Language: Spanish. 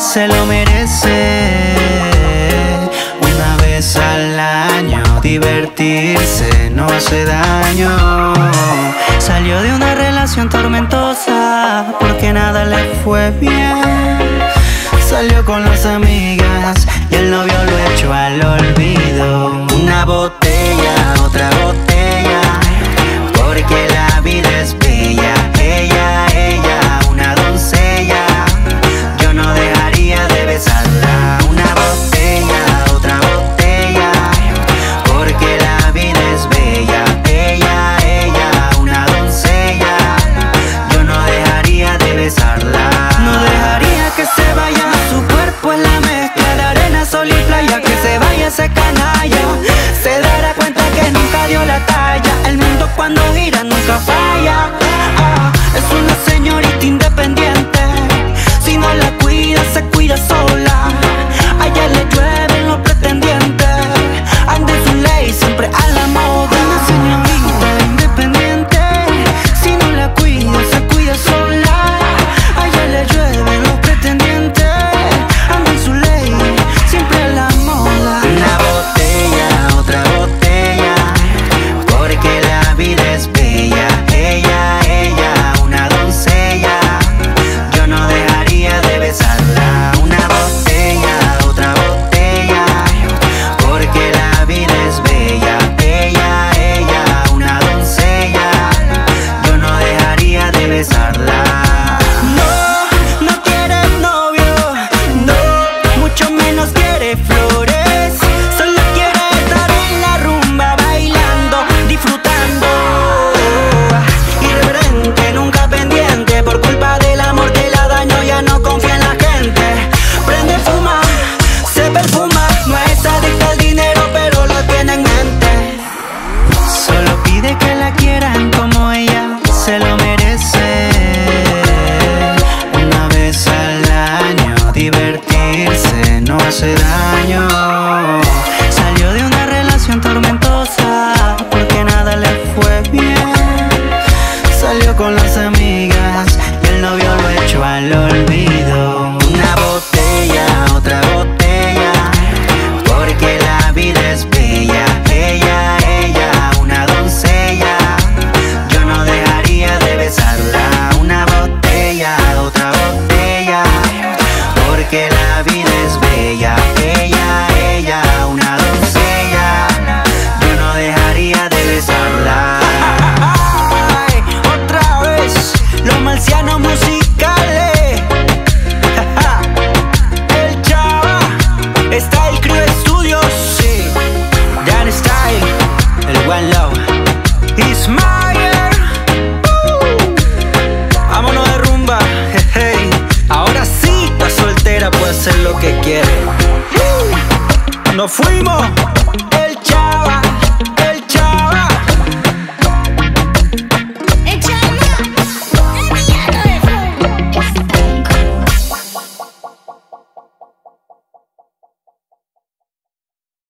se lo merece. Una vez al año divertirse no hace daño. Salió de una relación tormentosa porque nada le fue bien. Salió con las amigas y el novio lo echó al olvido. Una botella, otra botella, porque la vida es bella. Ella, una doncella, yo no dejaría de besarla. Una botella, otra botella, porque la vida es bella. Ella, una doncella, yo no dejaría de besarla. No dejaría que se vaya, su cuerpo es la mezcla de arena, sol y playa. Que se vaya ese canalla, se dará cuenta que nunca dio la talla. El mundo cuando gira nunca falla. Es una señorita independiente, si no la cuida se cuida sola. A ella le llueven los pretendientes, anda en su ley siempre a la moda. Una señorita independiente, si no la cuida se cuida sola. A ella le llueven los pretendientes, anda en su ley siempre a la moda. Una botella, otra botella, porque la vida es bella. Ella, una doncella, yo no dejaría de besarla. Una botella, otra botella, porque la vida es bella. Ella, una doncella, yo no dejaría de besarla. No quiere novio, no, mucho menos quiere flores. Solo quiere estar en la rumba bailando, disfrutando. Irreverente, nunca pendiente, por culpa del amor que la dañó ya no confía en la gente. Prende, fuma, se perfuma, no es adicta al dinero pero lo tiene en mente. Solo pide que la quieran como ella se lo merece. Una vez al año divertirse no hace daño. Salió de una relación tormentosa porque nada le fue bien. Salió con las amigas y el novio lo echó al olvido. Una botella, otra botella, porque la vida es bella. Ella, una doncella, yo no dejaría de besarla. Una botella, otra botella, porque la vida es bella. Ella, una doncella, yo no dejaría de besarla. Otra vez, los marcianos musicales. El Chava, Style Crew Studios, sí. Dan Style, el One Love, Ismael. Vámonos de rumba, hey. Ahora sí, la soltera puede hacer lo que quiere. Nos fuimos.